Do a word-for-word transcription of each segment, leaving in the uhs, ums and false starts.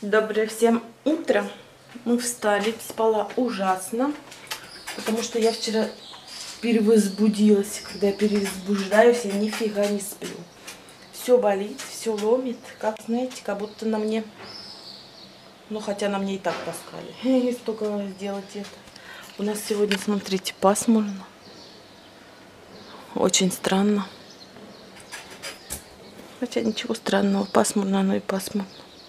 Доброе всем утро. Мы встали, спала ужасно, потому что я вчера перевозбудилась. Когда я перевозбуждаюсь, я нифига не сплю. Все болит, все ломит, как, знаете, как будто на мне, ну хотя на мне и так таскали. Не столько сделать это. У нас сегодня, смотрите, пасмурно. Очень странно. Хотя ничего странного, пасмурно, оно и пасмурно.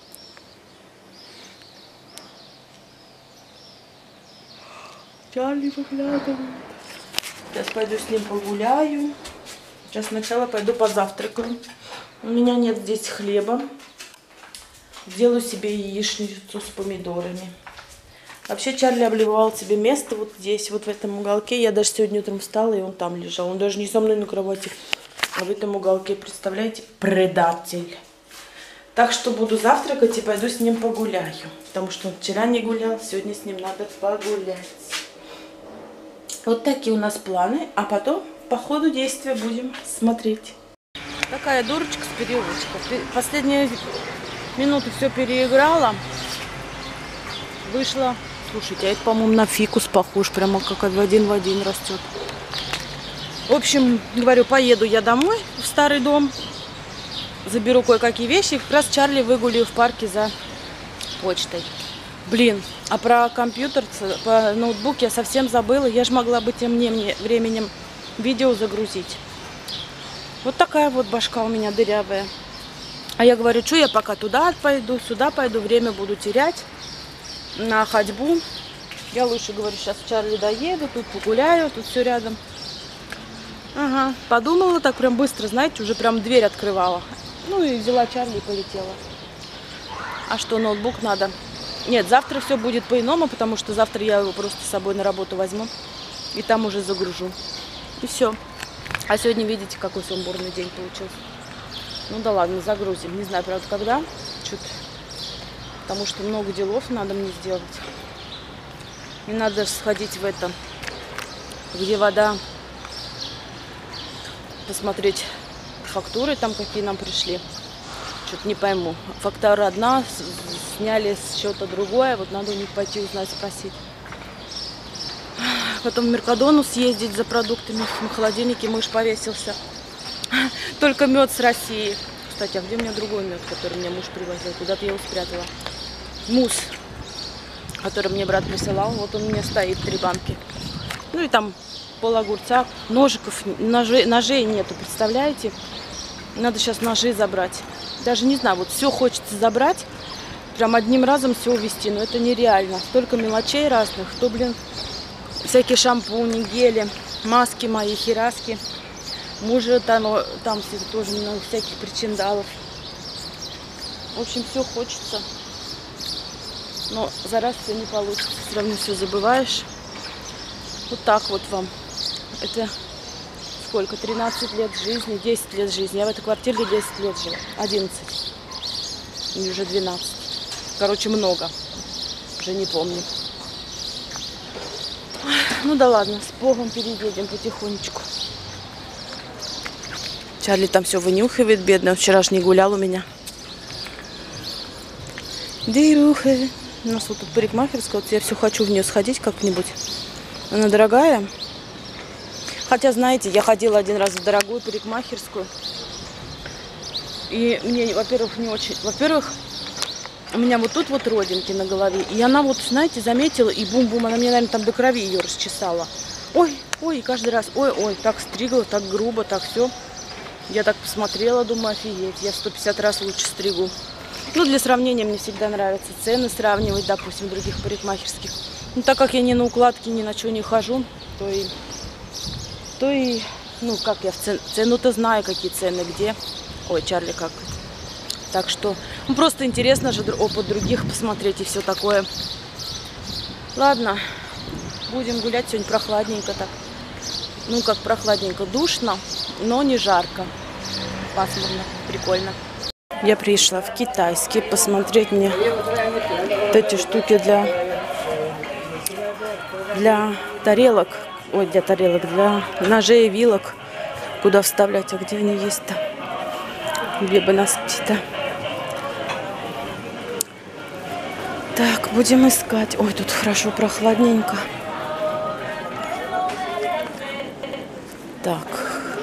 Чарли выглядывает. Сейчас пойду с ним погуляю. Сейчас сначала пойду позавтракаю. У меня нет здесь хлеба. Сделаю себе яичницу с помидорами. Вообще Чарли обливал себе место вот здесь, вот в этом уголке. Я даже сегодня утром встала, и он там лежал. Он даже не со мной на кровати, а в этом уголке. Представляете? Предатель. Так что буду завтракать и пойду с ним погуляю. Потому что он вчера не гулял, сегодня с ним надо погулять. Вот такие у нас планы. А потом по ходу действия будем смотреть. Такая дурочка с переулочка. Последние минуты все переиграла. Вышла. Слушайте, а это, по-моему, на фикус похож. Прямо как в один в один растет. В общем, говорю, поеду я домой в старый дом. Заберу кое-какие вещи. Как раз Чарли выгуляю в парке за почтой. Блин, а про компьютер, по ноутбук я совсем забыла. Я же могла бы тем временем видео загрузить. Вот такая вот башка у меня дырявая. А я говорю, что я пока туда пойду, сюда пойду, время буду терять на ходьбу. Я лучше, говорю, сейчас в Чарли доеду, тут погуляю, тут все рядом. Ага, подумала так прям быстро, знаете, уже прям дверь открывала. Ну и взяла Чарли и полетела. А что, ноутбук надо? Нет, завтра все будет по-иному, потому что завтра я его просто с собой на работу возьму. И там уже загружу. И все. А сегодня, видите, какой сумбурный день получился. Ну да ладно, загрузим. Не знаю, правда, когда. Что-то. Потому что много делов надо мне сделать. Мне надо даже сходить в это, где вода, посмотреть фактуры там, какие нам пришли. Что-то не пойму. Фактура одна, сняли с счета другое. Вот надо у них пойти узнать, спросить. Потом в Меркадону съездить за продуктами. На холодильнике мышь повесился. Только мед с России. Кстати, а где у меня другой мед, который мне муж привозил? Куда-то я его спрятала. Мусс, который мне брат присылал. Вот он у меня стоит, три банки. Ну и там пол огурца. Ножиков, ножей, ножей нету, представляете? Надо сейчас ножи забрать. Даже не знаю, вот все хочется забрать. Прям одним разом все увезти. Но это нереально. Столько мелочей разных. То, блин, всякие шампуни, гели, маски мои, хераски. Мужа там, там тоже много всяких причиндалов. В общем, все хочется. Но за раз все не получится. Все равно все забываешь. Вот так вот вам. Это сколько? тринадцать лет жизни, десять лет жизни. Я в этой квартире десять лет жила. одиннадцать. И уже двенадцать. Короче, много. Уже не помню. Ну да ладно, с Богом переедем потихонечку. Чарли там все вынюхивает, бедный. Он вчера ж не гулял у меня. Дыруха. У нас вот тут парикмахерская. Вот я все хочу в нее сходить как-нибудь. Она дорогая. Хотя, знаете, я ходила один раз в дорогую парикмахерскую. И мне, во-первых, не очень... Во-первых, у меня вот тут вот родинки на голове. И она вот, знаете, заметила, и бум-бум, она мне, наверное, там до крови ее расчесала. Ой, ой, и каждый раз, ой-ой, так стригла, так грубо, так все. Я так посмотрела, думаю, офигеть, я сто пятьдесят раз лучше стригу. Ну, для сравнения мне всегда нравится цены сравнивать, допустим, других парикмахерских. Ну, так как я ни на укладке, ни на что не хожу, то и... То и, ну, как я в цен... цену-то знаю, какие цены, где. Ой, Чарли как. Так что, ну, просто интересно же опыт других посмотреть и все такое. Ладно, будем гулять сегодня прохладненько так. Ну, как прохладненько, душно, но не жарко. Пасмурно, прикольно. Я пришла в китайский посмотреть мне вот эти штуки для, для тарелок. Ой, для тарелок, для ножей и вилок. Куда вставлять, а где они есть-то? Где бы нас где-то. Так, будем искать. Ой, тут хорошо, прохладненько. Так.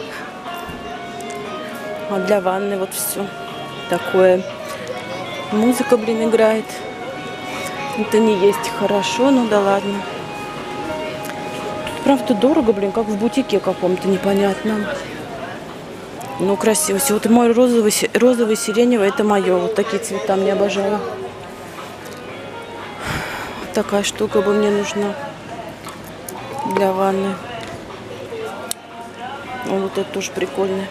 А для ванны вот все такое. Музыка, блин, играет. Это не есть хорошо, ну да ладно. Тут, правда, дорого, блин, как в бутике каком-то непонятном. Ну, красиво. Вот мой розовый, розовый, сиреневый, это мое. Вот такие цвета мне обожаю. Вот такая штука бы мне нужна для ванны. О, вот это тоже прикольно.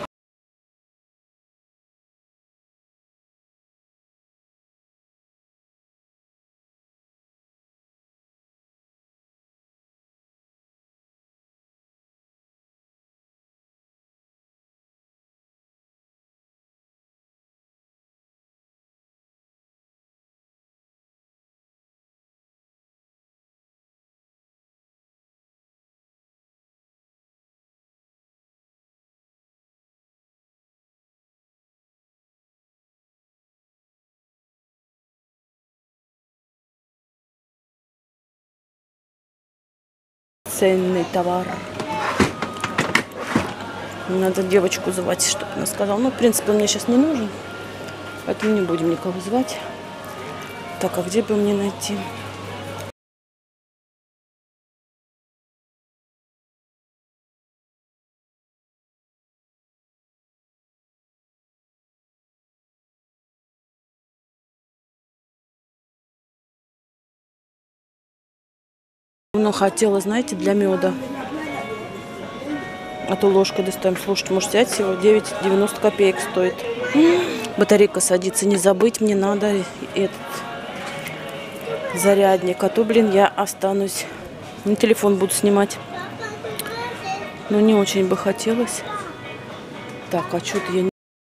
Ценный товар. Надо девочку звать, чтобы она сказала. Ну, в принципе, он мне сейчас не нужен. Поэтому не будем никого звать. Так, а где бы мне найти? Ну, хотела, знаете, для меда. А то ложкой достаем. Слушайте, может взять всего девять девяносто копеек стоит. Батарейка садится. Не забыть мне надо этот зарядник. А то, блин, я останусь. На телефон буду снимать. Но не очень бы хотелось. Так, а что-то я не...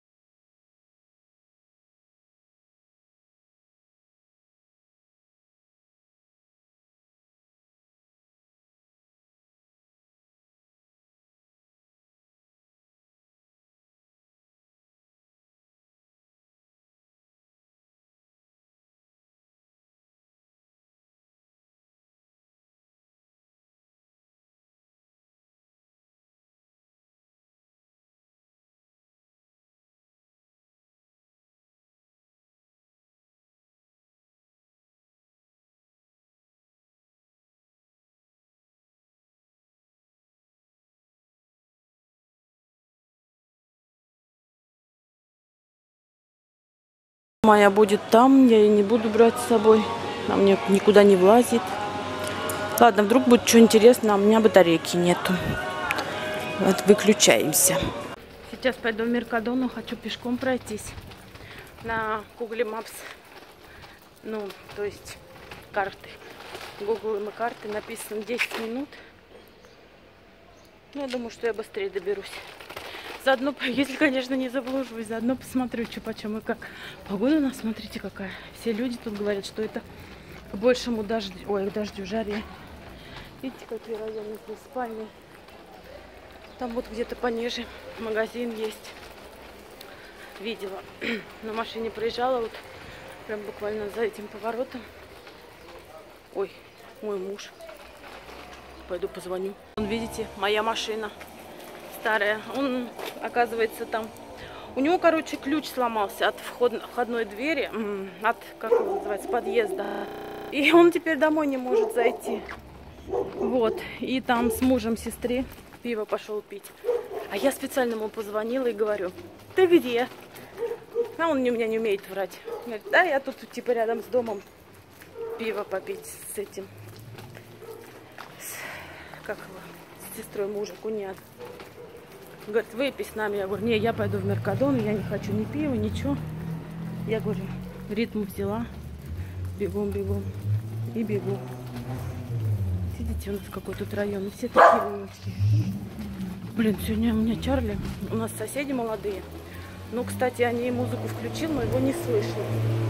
Моя будет там, я ее не буду брать с собой. Она мне никуда не влазит. Ладно, вдруг будет что интересно, а у меня батарейки нету. Вот, выключаемся. Сейчас пойду в Меркадону, хочу пешком пройтись. На Google Maps. Ну, то есть карты. Google и карты написано десять минут. Ну, я думаю, что я быстрее доберусь. Заодно, если, конечно, не заблужусь, заодно посмотрю, что почем и как. Погода у нас, смотрите, какая. Все люди тут говорят, что это к большему дождю, ой, к дождю, жаре. Видите, какие районы здесь спальни. Там вот где-то пониже магазин есть. Видела. На машине проезжала, вот прям буквально за этим поворотом. Ой, мой муж. Пойду позвоню. Вон, видите, моя машина. Старая. Он, оказывается, там... У него, короче, ключ сломался от вход... входной двери, от, как его называется, подъезда. И он теперь домой не может зайти. Вот. И там с мужем сестры пиво пошел пить. А я специально ему позвонила и говорю: ты где? А он у меня не умеет врать. Говорит: да, я тут, типа, рядом с домом пиво попить с этим. С... Как его? С сестрой мужа, куняк. Говорит: выпей с нами. Я говорю: не, я пойду в Меркадон, я не хочу ни пива, ничего. Я говорю, ритм взяла, бегом, бегом и бегу. Видите, у нас какой тут район, все такие улочки. Блин, сегодня у меня Чарли, у нас соседи молодые. Ну, кстати, они музыку включил, но его не слышно.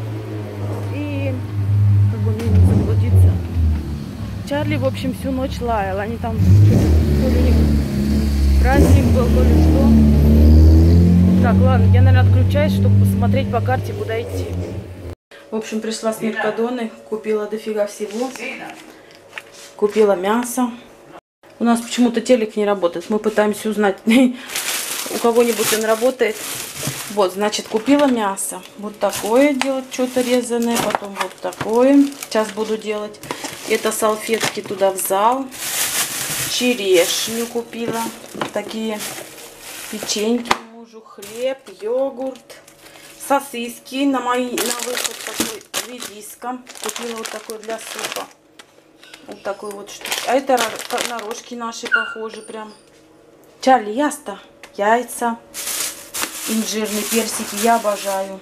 И как бы мне не заблудиться. Чарли, в общем, всю ночь лаял. Они там, то ли у них праздник был, то ли что. Так, ладно, я, наверное, отключаюсь, чтобы посмотреть по карте, куда идти. В общем, пришла с Меркадоны, купила дофига всего. Купила мясо. У нас почему-то телек не работает. Мы пытаемся узнать, у кого-нибудь он работает. Вот, значит, купила мясо. Вот такое делать, что-то резаное. Потом вот такое. Сейчас буду делать. Это салфетки туда в зал. Черешню купила. Вот такие печеньки мужу. Хлеб, йогурт. Сосиски. На, мои, на выход такой редиска. Купила вот такой для супа. Вот такой вот штук. А это на рожки наши похожи прям. Чарли, яста. Яйца. Инжирные персики. Я обожаю.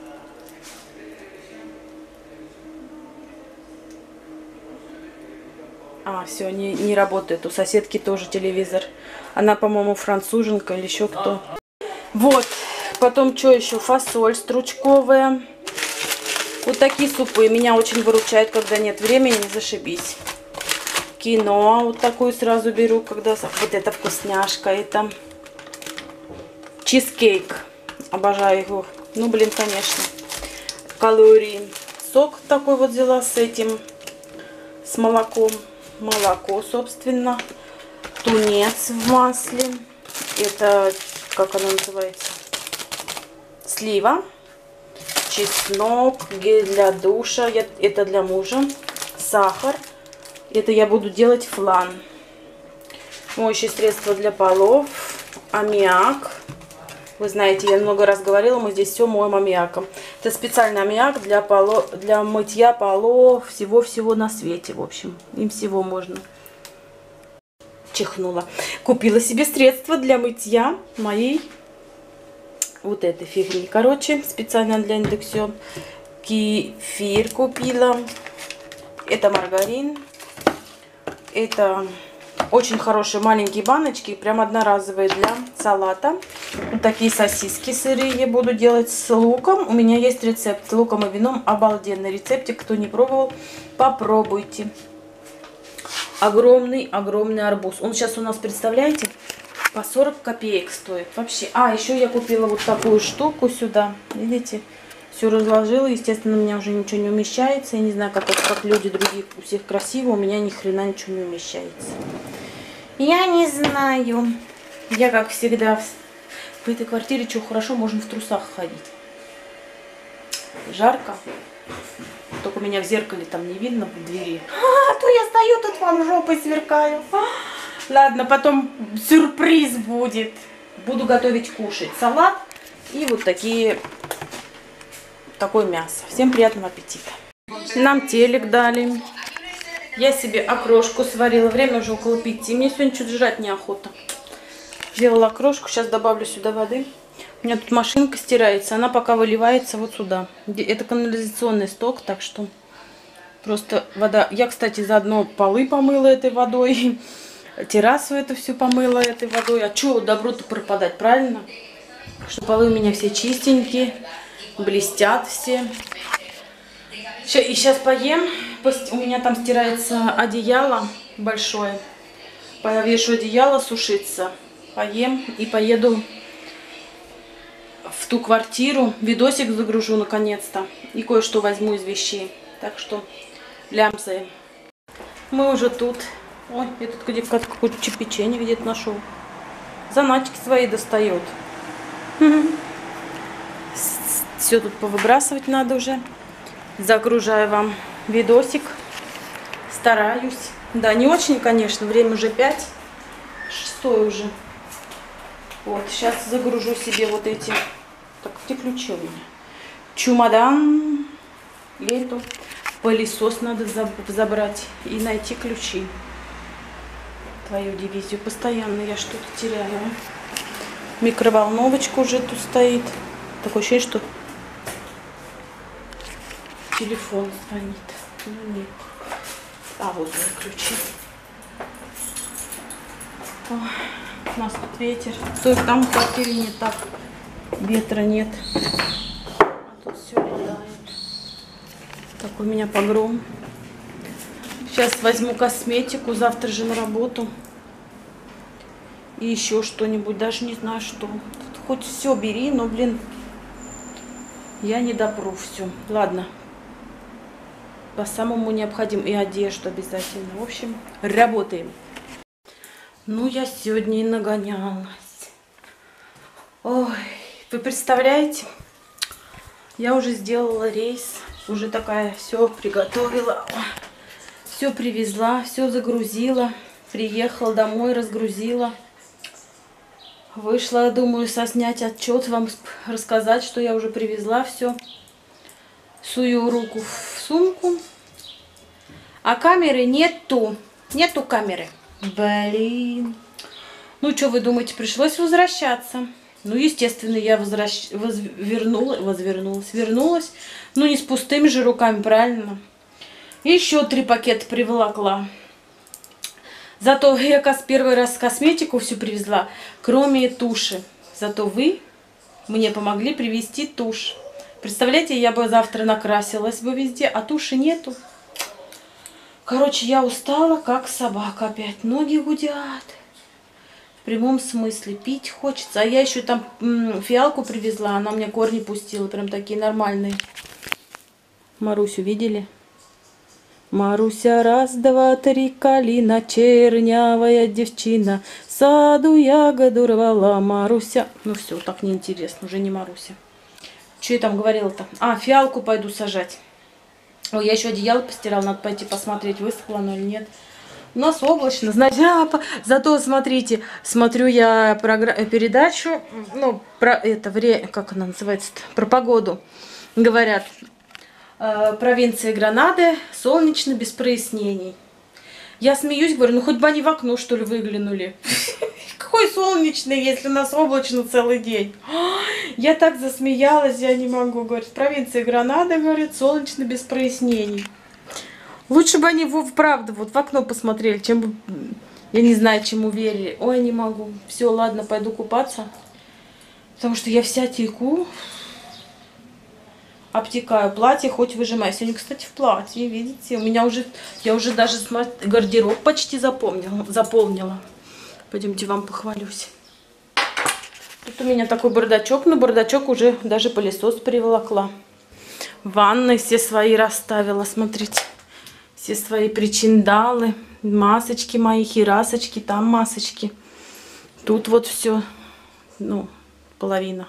А, все, не, не работает. У соседки тоже телевизор. Она, по-моему, француженка или еще кто. Вот. Потом что еще? Фасоль стручковая. Вот такие супы. Меня очень выручают, когда нет времени. Зашибись. Киноа. Вот такую сразу беру, когда... Вот это вкусняшка. Это чизкейк. Обожаю его. Ну, блин, конечно. Калории. Сок такой вот взяла с этим. С молоком. Молоко, собственно. Тунец в масле. Это, как оно называется? Слива. Чеснок. Гель для душа. Это для мужа. Сахар. Это я буду делать флан. Моющее средство для полов. Аммиак. Вы знаете, я много раз говорила, мы здесь все моем аммиаком. Это специальный аммиак для, поло... для мытья полов, всего-всего на свете, в общем. Им всего можно. Чихнула. Купила себе средство для мытья моей вот этой фигни. Короче, специально для индукцион. Кефир купила. Это маргарин. Это... Очень хорошие маленькие баночки, прям одноразовые для салата. Вот такие сосиски сырые буду делать с луком. У меня есть рецепт с луком и вином. Обалденный рецептик. Кто не пробовал, попробуйте. Огромный-огромный арбуз. Он сейчас у нас, представляете, по сорок копеек стоит. Вообще. А, еще я купила вот такую штуку сюда. Видите? Все разложила. Естественно, у меня уже ничего не умещается. Я не знаю, как это, как люди других, у всех красиво. У меня ни хрена ничего не умещается. Я не знаю. Я, как всегда, в этой квартире, что хорошо, можно в трусах ходить. Жарко. Только меня в зеркале там не видно в двери. А, то я стою, тут вам жопой сверкаю. А, ладно, потом сюрприз будет. Буду готовить кушать. Салат и вот такие... Такое мясо. Всем приятного аппетита. Нам телек дали. Я себе окрошку сварила. Время уже около пяти. Мне сегодня что-то жрать неохота. Сделала окрошку. Сейчас добавлю сюда воды. У меня тут машинка стирается. Она пока выливается вот сюда. Это канализационный сток, так что просто вода. Я, кстати, заодно полы помыла этой водой. Террасу эту всю помыла этой водой. А что добру-то пропадать, правильно? Что полы у меня все чистенькие. Блестят все. И сейчас поем. У меня там стирается одеяло большое. Повешу одеяло сушиться. Поем и поеду в ту квартиру. Видосик загружу наконец-то. И кое-что возьму из вещей. Так что лямзаем. Мы уже тут. Ой, я тут где-то какое-то печенье где-то нашел. Заначки свои достает. Все тут повыбрасывать надо уже. Загружаю вам видосик. Стараюсь. Да, не очень, конечно. Время уже пять. Шестое уже. Вот, сейчас загружу себе вот эти. Так, где ключи у меня? Чемодан. И эту. Пылесос надо забрать. И найти ключи. Твою дивизию. Постоянно я что-то теряю. Микроволновочка уже тут стоит. Такое ощущение, что телефон звонит. Ну, нет. А вот мои ключи. Ой, у нас тут ветер. То есть там в квартире не так. Ветра нет. А тут все летает. Такой у меня погром. Сейчас возьму косметику. Завтра же на работу. И еще что-нибудь. Даже не знаю, что. Тут хоть все бери, но, блин, я не допру все. Ладно. по самому необходимому. И одежду обязательно. В общем, работаем. Ну, я сегодня и нагонялась. Ой, вы представляете, я уже сделала рейс. Уже такая все приготовила. Все привезла, все загрузила. Приехала домой, разгрузила. Вышла, думаю, соснять отчет, вам рассказать, что я уже привезла все. Сую руку в сумку. А камеры нету. Нету камеры. Блин. Ну, что вы думаете, пришлось возвращаться. Ну, естественно, я возвращ... возвернула... возвернулась, вернулась. Ну, не с пустыми же руками, правильно? Еще три пакета приволокла. Зато я первый раз косметику всю привезла, кроме туши. Зато вы мне помогли привезти тушь. Представляете, я бы завтра накрасилась бы везде, а туши нету. Короче, я устала, как собака опять. Ноги гудят. В прямом смысле. Пить хочется. А я еще там фиалку привезла, она мне корни пустила, прям такие нормальные. Марусю видели? Маруся, раз, два, три, калина, чернявая девчина, саду ягоду рвала, Маруся. Ну все, так неинтересно, уже не Маруся. Что я там говорила-то? А, фиалку пойду сажать. Ой, я еще одеяло постирала, надо пойти посмотреть, высохло оно или нет. У нас облачно, знаете, а, по... зато смотрите, смотрю я програ... передачу, ну, про это, время, как она называется-то, про погоду, говорят. Провинция Гранады, солнечно, без прояснений. Я смеюсь, говорю, ну хоть бы они в окно, что ли, выглянули. Какой солнечный, если у нас облачно целый день. Я так засмеялась, я не могу, говорит, провинция Гранада, говорит, солнечно, без прояснений. Лучше бы они, вправду, вот в окно посмотрели, чем бы, я не знаю, чему верили. Ой, не могу. Все, ладно, пойду купаться. Потому что я вся теку. Обтекаю платье, хоть выжимаю. Сегодня, кстати, в платье, видите, у меня уже, я уже даже гардероб почти запомнила, заполнила. Пойдемте, вам похвалюсь. Тут у меня такой бардачок, но бардачок уже даже пылесос приволокла. Ванны все свои расставила, смотрите. Все свои причиндалы, масочки мои, херасочки, там масочки. Тут вот все, ну, половина.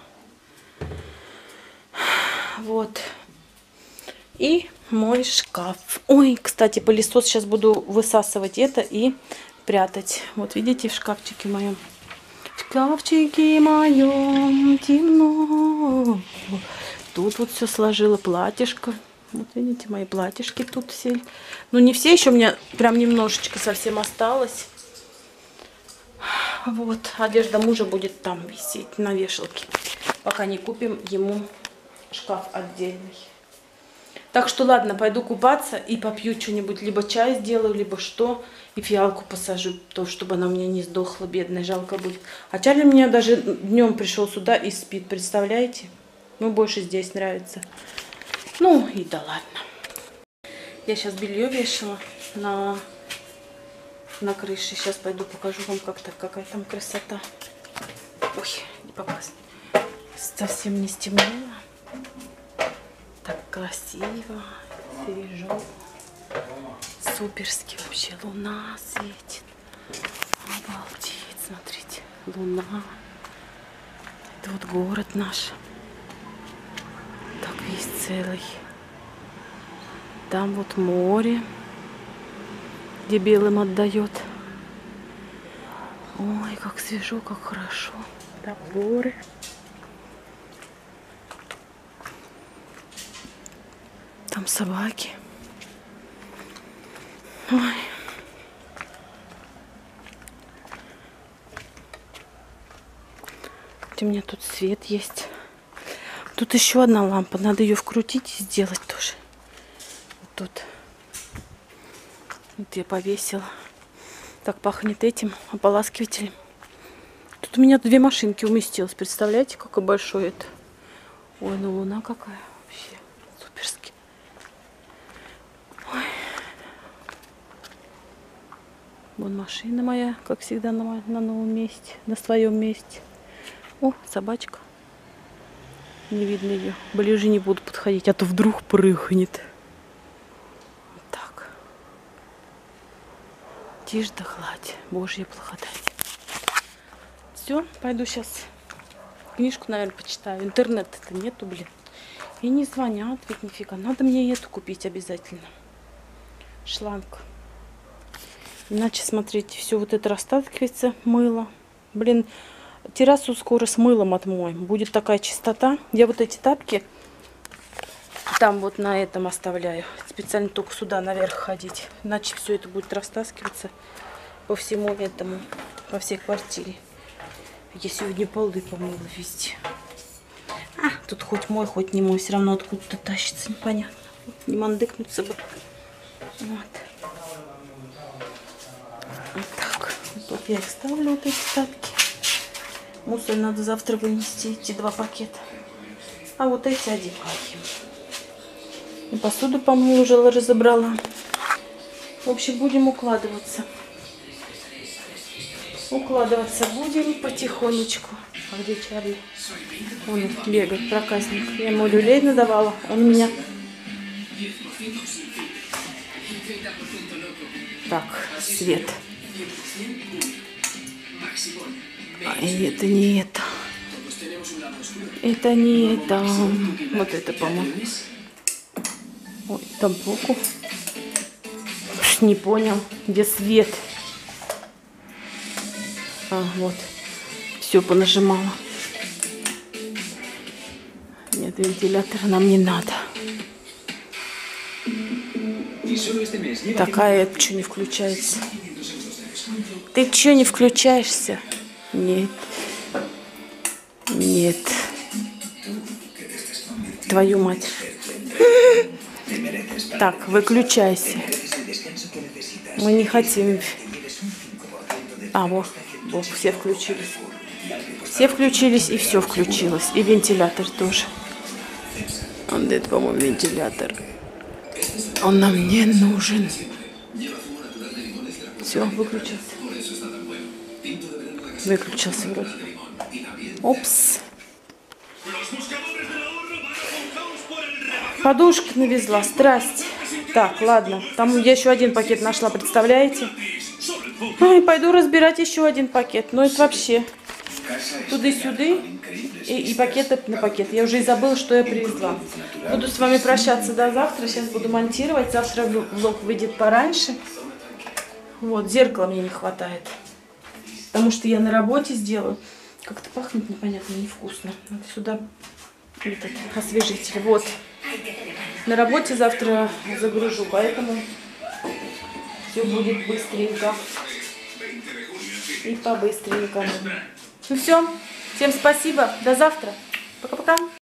Вот. И мой шкаф. Ой, кстати, пылесос сейчас буду высасывать это и прятать. Вот видите, в шкафчике моем. В шкафчике моем темно. Тут вот все сложила, платьишко. Вот видите, мои платьишки тут все. Ну, не все еще, у меня прям немножечко совсем осталось. Вот, одежда мужа будет там висеть на вешалке, пока не купим ему шкаф отдельный. Так что ладно, пойду купаться и попью что-нибудь. Либо чай сделаю, либо что. И фиалку посажу, то, чтобы она у меня не сдохла, бедная, жалко будет. А Чарли меня даже днем пришел сюда и спит, представляете? Ему больше здесь нравится. Ну и да ладно. Я сейчас белье вешала на, на крыше. Сейчас пойду покажу вам, как так, какая там красота. Ой, не попасть. Совсем не стемнело. Так красиво, свежо, суперски вообще. Луна светит. Обалдеть, смотрите, луна. Это вот город наш. Так весь целый. Там вот море, где белым отдает. Ой, как свежо, как хорошо. Там горы. Там собаки. Ой. У меня тут свет есть. Тут еще одна лампа. Надо ее вкрутить и сделать тоже. Вот тут. Вот я повесила. Так пахнет этим ополаскивателем. Тут у меня две машинки уместилось. Представляете, какой большой это? Ой, ну луна какая вообще. Суперски. Ой. Вон машина моя, как всегда, на, на новом месте, на своем месте. О, собачка. Не видно ее. Ближе не буду подходить, а то вдруг прыгнет. тишь да гладь. Божья благодать. Все, пойду сейчас книжку, наверное, почитаю. Интернета-то нету, блин. И не звонят, ведь нифига. Надо мне эту купить обязательно. Шланг. Иначе, смотрите, все вот это растаскивается, мыло. Блин, террасу скоро с мылом отмоем. Будет такая чистота. Я вот эти тапки там вот на этом оставляю. Специально только сюда наверх ходить. Иначе все это будет растаскиваться по всему этому, по всей квартире. Я сегодня полы помыла везде. А, тут хоть мой, хоть не мой, все равно откуда-то тащится, непонятно. Не мандыкнуться бы. Вот. Вот так. Вот я их ставлю, вот эти тапки. Мусор надо завтра вынести, эти два пакета. А вот эти одеваем. И посуду помыла, уже разобрала. В общем, будем укладываться. Укладываться будем потихонечку. А где Чарли? Он бегает, проказник. Я ему люлей надавала, он меня... Так, свет. А это не это. Это не это. Вот это, по-моему. Ой, там боку. Не понял, где свет. А, вот. Все понажимала. Нет, вентилятора нам не надо. Такая, что не включается? Ты что не включаешься? Нет. Нет. Твою мать. Так, выключайся. Мы не хотим. А, вот, вот, все включились. Все включились, и все включилось. И вентилятор тоже. Он, это, по-моему, вентилятор. Он нам не нужен. Все, выключился. Выключился вроде. Опс. Подушки навезла, страсть. Так, ладно. Там я еще один пакет нашла, представляете? Ай, пойду разбирать еще один пакет. Ну это вообще туды-сюда и, и пакеты на пакет. Я уже и забыла, что я привезла. Буду с вами прощаться до завтра. Сейчас буду монтировать. Завтра влог выйдет пораньше. Вот, зеркала мне не хватает. Потому что я на работе сделаю. Как-то пахнет непонятно, невкусно. Надо сюда этот освежитель. Вот. На работе завтра загружу, поэтому все будет быстренько. И по-быстренькому. Ну все. Всем спасибо. До завтра. Пока-пока.